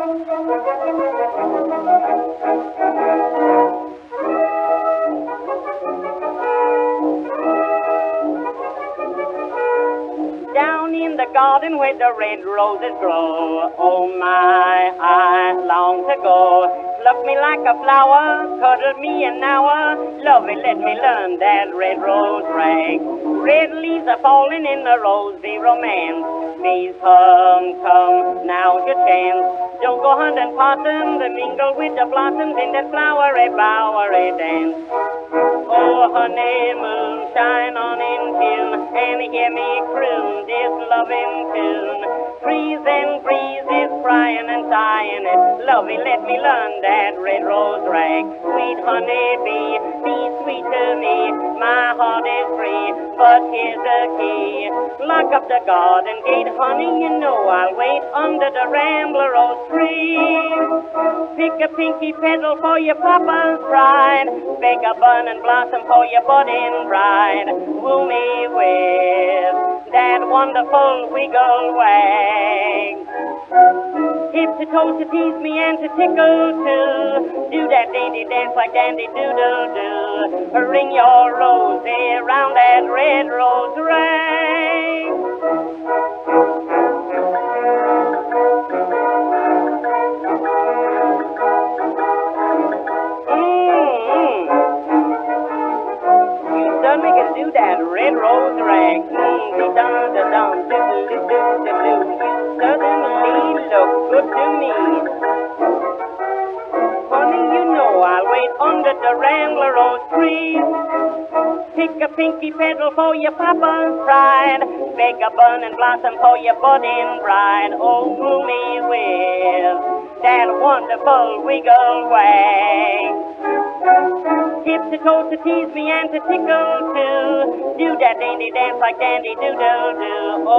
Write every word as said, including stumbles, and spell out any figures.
Down in the garden where the red roses grow, oh my, I long to go. Pluck me like a flower, cuddle me an hour, love it, let me learn that red rose rag. Red leaves are falling in the rosy romance. Bees come, come, now's your chance. Don't go hunting possums and mingle with the blossoms in that flowery, bowery dance. Oh, honey, moon, shine on in tune, and hear me croon this loving tune. Trees and breezes crying and sighing it, lovey, let me learn that red rose rag. Sweet honey bee, be sweet to me, my heart is free, but here's the key. Lock up the garden gate, honey, you know I'll wait under the rambler rose tree. Pick a pinky petal for your papa's bride, bake a bun and blossom for your budding bride. Woo me with that wonderful wiggle wag. Hip to toe to tease me and to tickle too. Do that dainty dance like dandy doodle doo. Ring your rosy round that red rose rag. Mm-hmm. You certainly can do that red rose rag. Mm-hmm. Dun dun dun doo doo doo doo doo. You certainly look good to me. Honey, you know I'll wait under the rambler rose tree. Pick a pinky petal for your papa's pride, bake a bun and blossom for your budding bride. Oh, woo me with that wonderful wiggle wag. Tip to toe to tease me and to tickle too. Do that dainty dance like dandy doodle doo.